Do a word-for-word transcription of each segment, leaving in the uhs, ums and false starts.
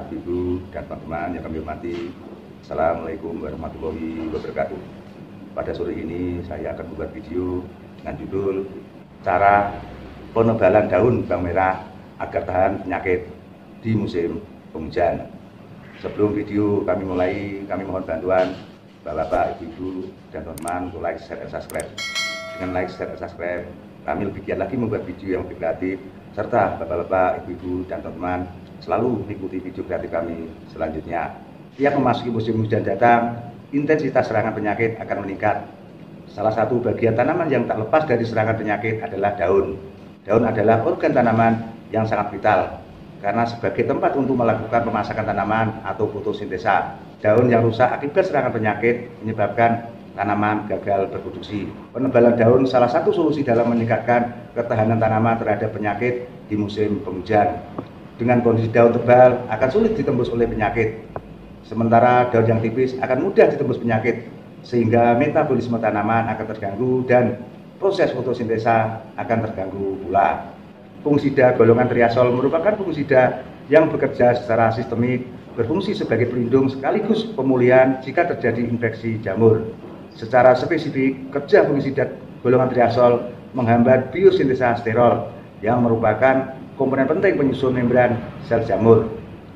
Bapak, Ibu, dan teman-teman yang kami hormati, Assalamualaikum warahmatullahi wabarakatuh. Pada sore ini saya akan membuat video dengan judul cara penebalan daun bawang merah agar tahan penyakit di musim penghujan. Sebelum video kami mulai, kami mohon bantuan Bapak, Ibu, dan teman-teman untuk like, share, dan subscribe. Dengan like, share, dan subscribe, kami lebih giat lagi membuat video yang lebih kreatif, serta Bapak-bapak, Ibu-ibu, dan teman-teman selalu mengikuti video kreatif kami selanjutnya. Tiap memasuki musim hujan datang, intensitas serangan penyakit akan meningkat. Salah satu bagian tanaman yang tak lepas dari serangan penyakit adalah daun. Daun adalah organ tanaman yang sangat vital, karena sebagai tempat untuk melakukan pemasakan tanaman atau fotosintesa. Daun yang rusak akibat serangan penyakit menyebabkan tanaman gagal berproduksi. Penebalan daun salah satu solusi dalam meningkatkan ketahanan tanaman terhadap penyakit di musim penghujan. Dengan kondisi daun tebal akan sulit ditembus oleh penyakit, sementara daun yang tipis akan mudah ditembus penyakit, sehingga metabolisme tanaman akan terganggu dan proses fotosintesa akan terganggu pula. Fungisida golongan triazol merupakan fungisida yang bekerja secara sistemik, berfungsi sebagai pelindung sekaligus pemulihan jika terjadi infeksi jamur. Secara spesifik, kerja fungisida golongan triazol menghambat biosintesa sterol yang merupakan komponen penting penyusun membran sel jamur.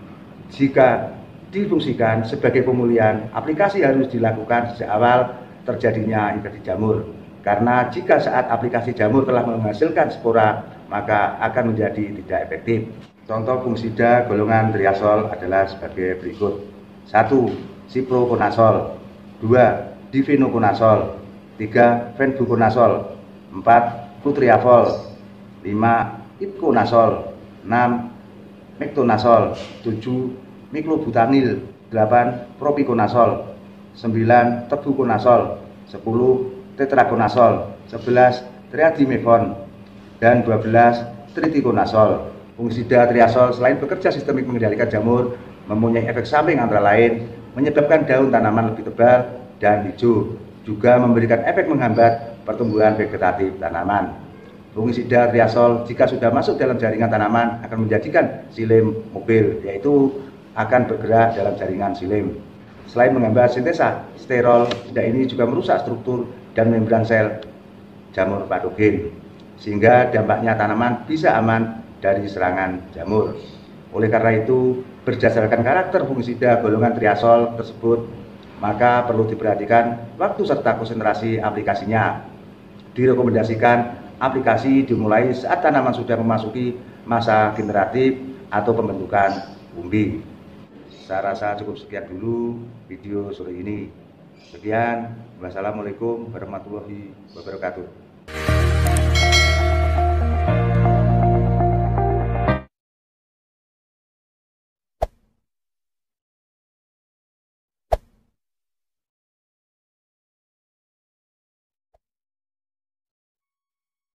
Jika difungsikan sebagai pemulihan, aplikasi harus dilakukan sejak awal terjadinya infeksi jamur. Karena jika saat aplikasi jamur telah menghasilkan spora, maka akan menjadi tidak efektif. Contoh fungisida golongan triazol adalah sebagai berikut. satu. Ciproconazole. dua. Difenoconazole. tiga. Fenbuconazole. empat. Flutriafol. lima. Ipoconazole. enam. Mectonazole. tujuh. Miclobutanil. delapan. Propiconazole. sembilan. Tebuconazole. sepuluh. Tetraconazole. sebelas. Triadimefon. Dan dua belas. Triticonazole. Fungisida triazol selain bekerja sistemik mengendalikan jamur, mempunyai efek samping antara lain menyebabkan daun tanaman lebih tebal dan hijau, juga memberikan efek menghambat pertumbuhan vegetatif tanaman. Fungisida triazol jika sudah masuk dalam jaringan tanaman akan menjadikan xilem mobil, yaitu akan bergerak dalam jaringan xilem. Selain menghambat sintesa sterol, fungisida ini juga merusak struktur dan membran sel jamur patogen, sehingga dampaknya tanaman bisa aman dari serangan jamur. Oleh karena itu, berdasarkan karakter fungisida golongan triazol tersebut, maka perlu diperhatikan waktu serta konsentrasi aplikasinya. Direkomendasikan aplikasi dimulai saat tanaman sudah memasuki masa generatif atau pembentukan umbi. Saya rasa cukup sekian dulu video sore ini. Sekian, wassalamualaikum warahmatullahi wabarakatuh.